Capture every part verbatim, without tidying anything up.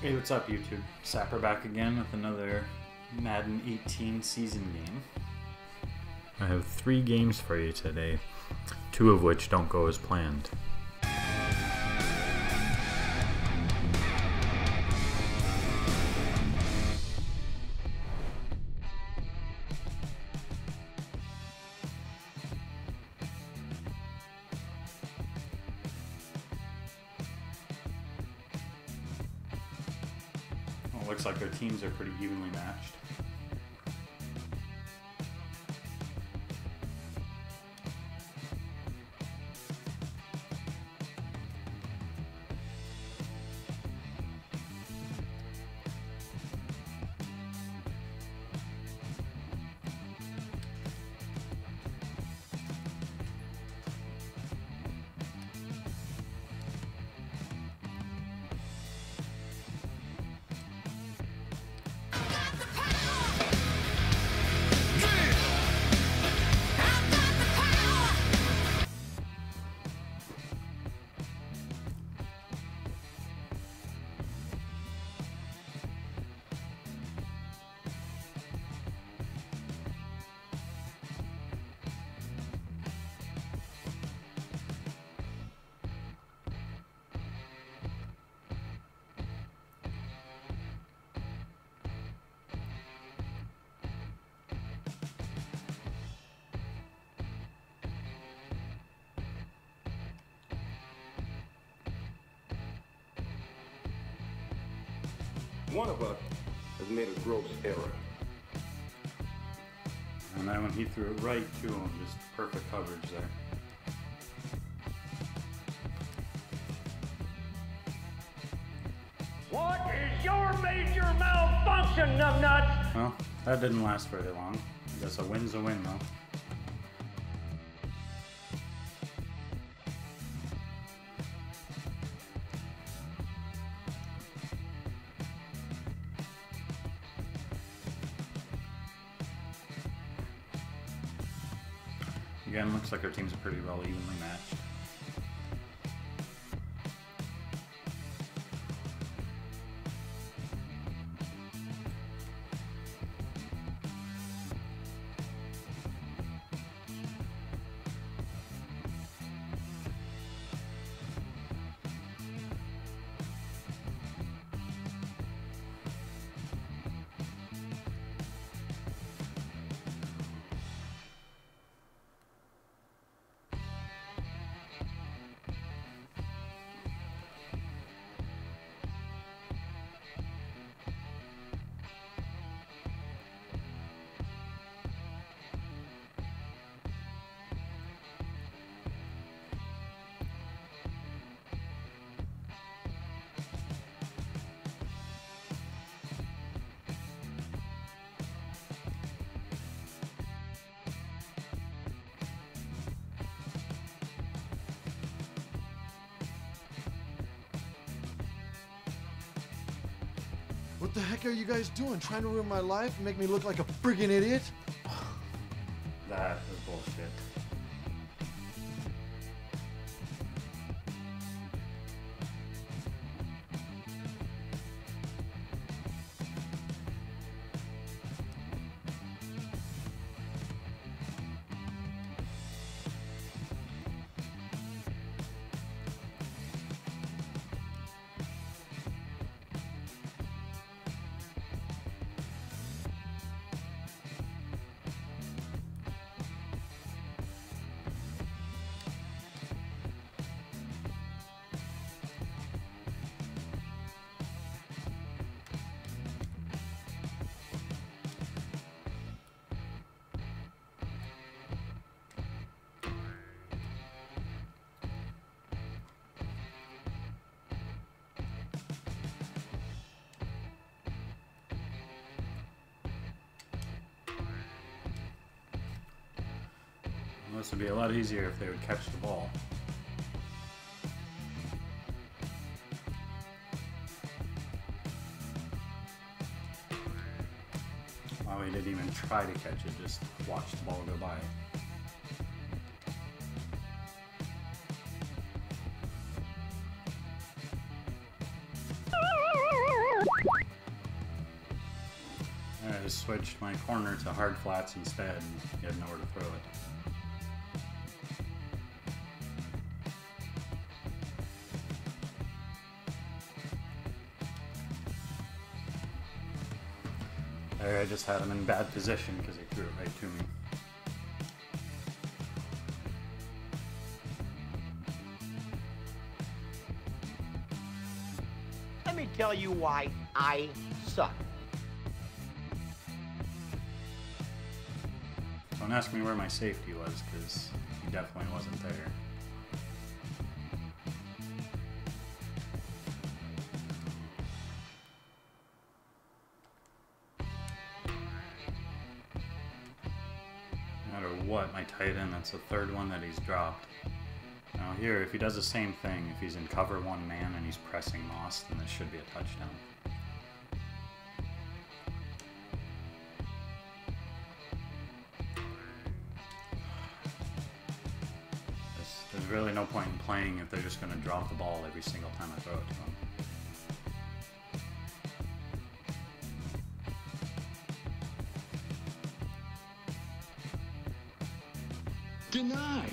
Hey, what's up YouTube? Sapper back again with another Madden eighteen season game. I have three games for you today, two of which don't go as planned. Well, it looks like our teams are pretty evenly matched. One of us has made a gross error. And then when he threw it right to him, just perfect coverage there. What is your major malfunction, numbnuts? Well, that didn't last very long. I guess a win's a win though. Again, looks like our teams are pretty well evenly matched. What the heck are you guys doing? Trying to ruin my life and make me look like a friggin' idiot? That is bullshit. This would be a lot easier if they would catch the ball. Well, he didn't even try to catch it, just watch the ball go by. switched my corner to hard flats instead, and he had nowhere to throw it. There, I just had him in bad position because he threw it right to me. Let me tell you why I suck. Don't ask me where my safety was, because he definitely wasn't there. No matter what, my tight end, that's the third one that he's dropped. Now here, if he does the same thing, if he's in cover one man and he's pressing Moss, then this should be a touchdown. There's, there's really no point in playing if they're just going to drop the ball every single time I throw it to them. Denied.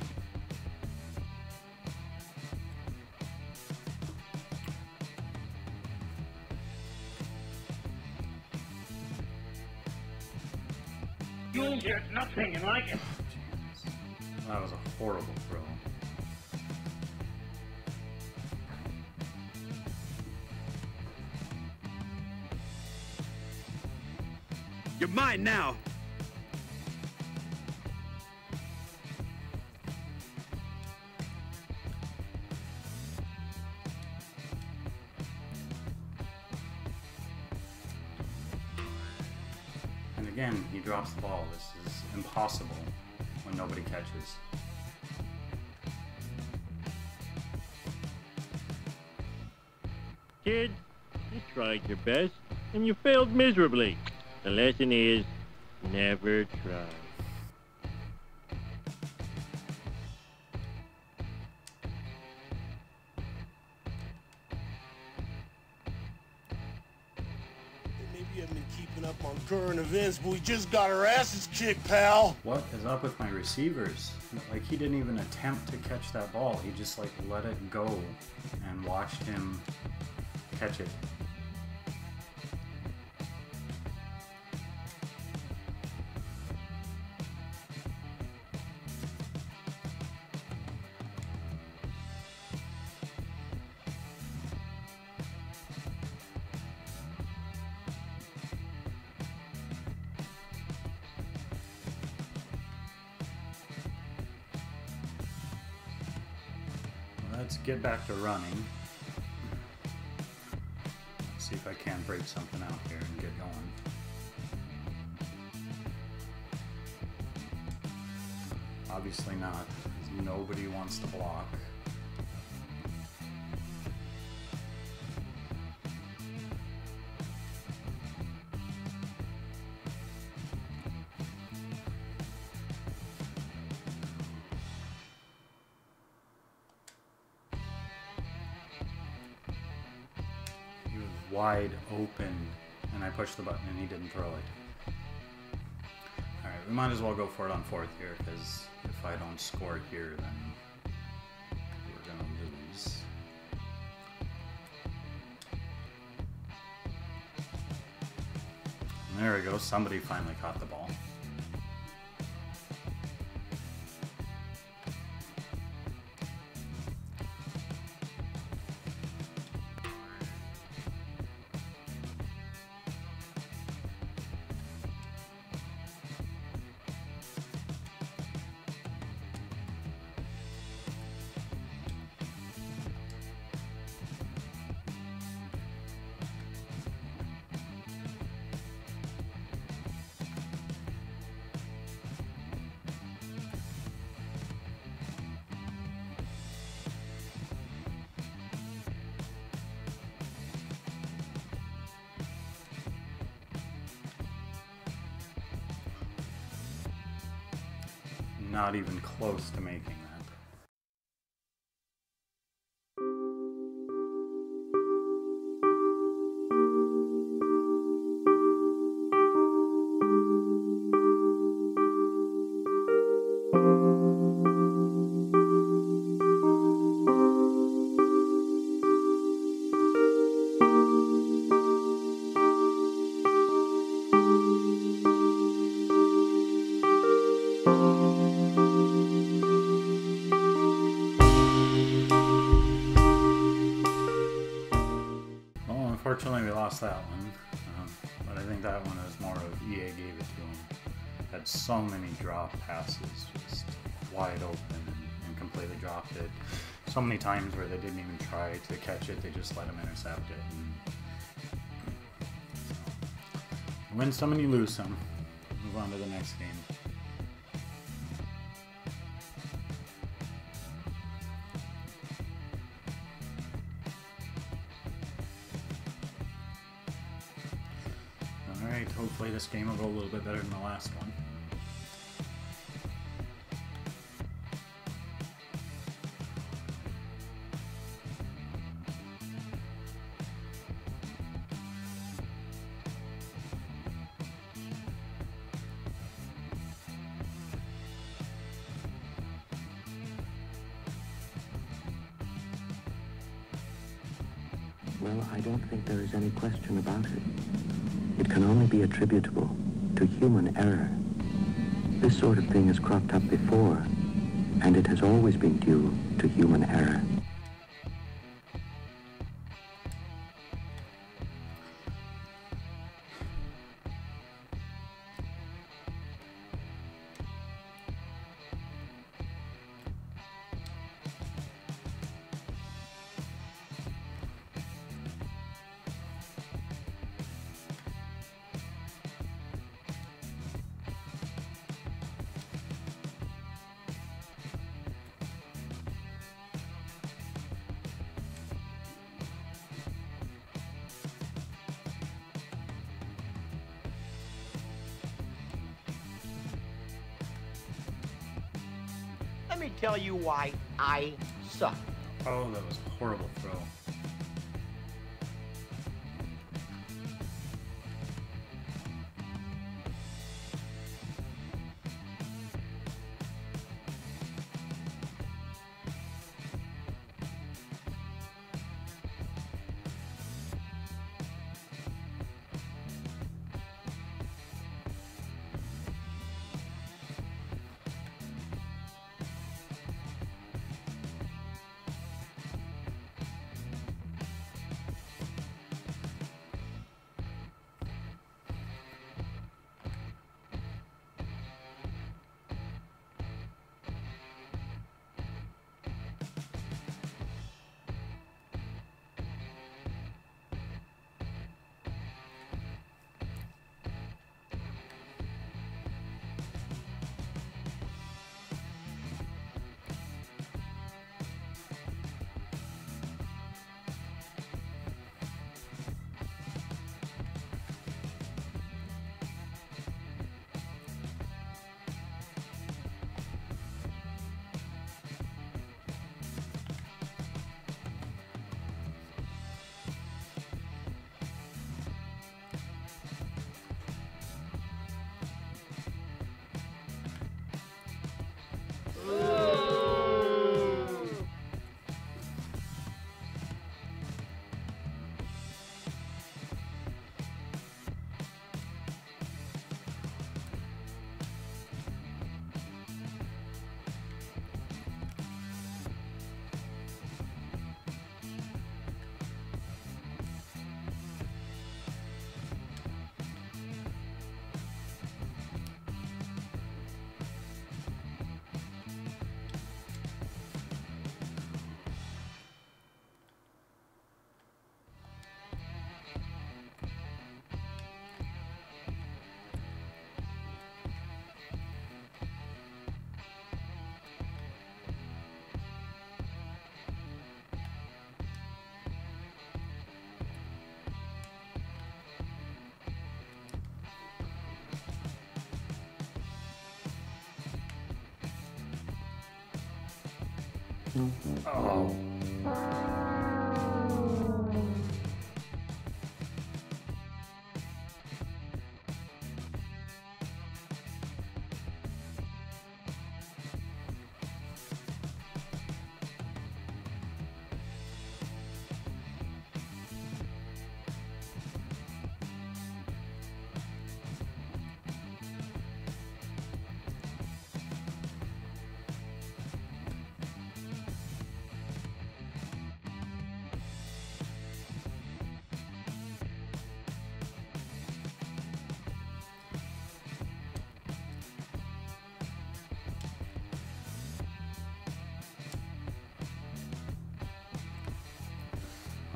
You'll get nothing like it. That was a horrible throw. You're mine now. And again, he drops the ball. This is impossible when nobody catches. Kid, you tried your best, and you failed miserably. The lesson is, never try. Maybe you haven't been keeping up on current events, but we just got our asses kicked, pal. What is up with my receivers? Like, he didn't even attempt to catch that ball. He just, like, let it go and watched him catch it. Let's get back to running. Let's see if I can break something out here and get going. Obviously not, because nobody wants to block. Wide open, and I pushed the button and he didn't throw it. Alright, we might as well go for it on fourth here, because if I don't score here, then we're gonna lose. And there we go, somebody finally caught the ball. Not even close to making that. unfortunately, we lost that one. Um, but I think that one was more of E A gave it to him. Had so many drop passes, just wide open, and, and completely dropped it. So many times where they didn't even try to catch it, they just let him intercept it. And so, win some and you lose some. Move on to the next game. Alright, hopefully this game will go a little bit better than the last one. Well, I don't think there is any question about it. It can only be attributable to human error. This sort of thing has cropped up before, and it has always been due to human error. Let me tell you why I suck. Oh, that was a horrible throw. Oh.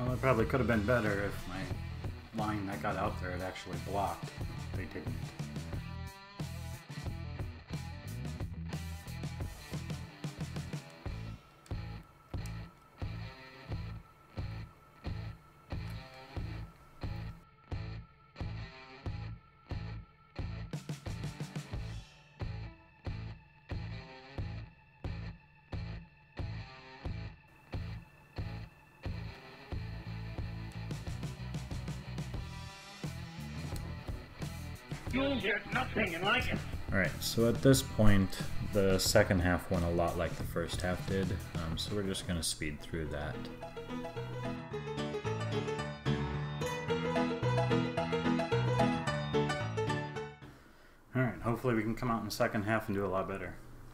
Well, it probably could have been better if my line that got out there had actually blocked. They didn't. You'll get nothing like it. Alright, so at this point, the second half went a lot like the first half did, um, so we're just going to speed through that. Alright, hopefully we can come out in the second half and do a lot better.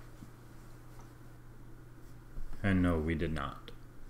And no, we did not.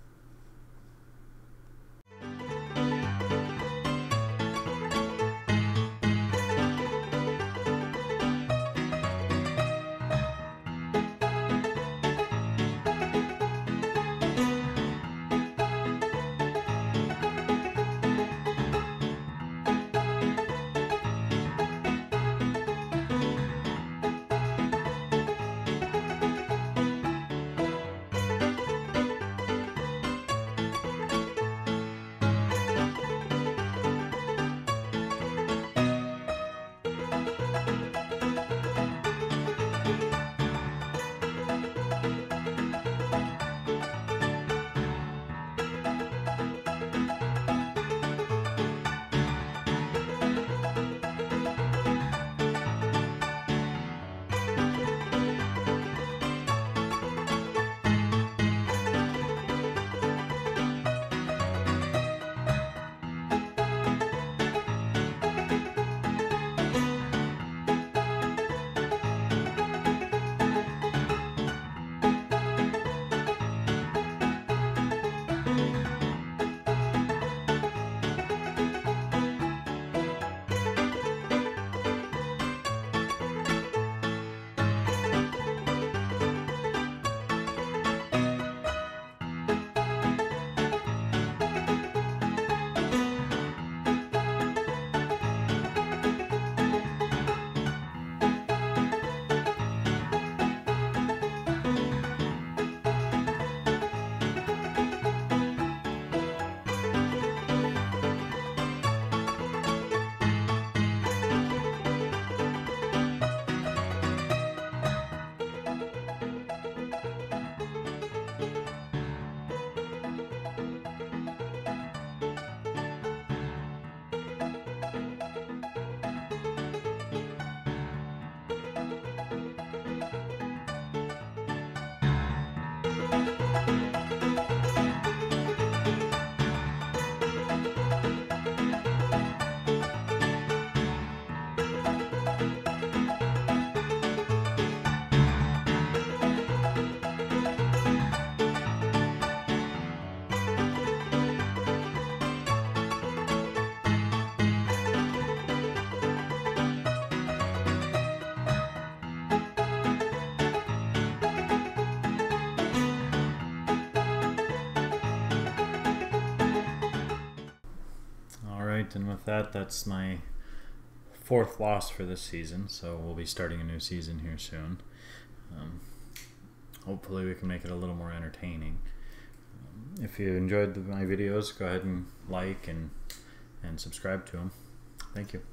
And with that, that's my fourth loss for this season, so we'll be starting a new season here soon. Um, hopefully we can make it a little more entertaining. Um, if you enjoyed the, my videos, go ahead and like and, and subscribe to them. Thank you.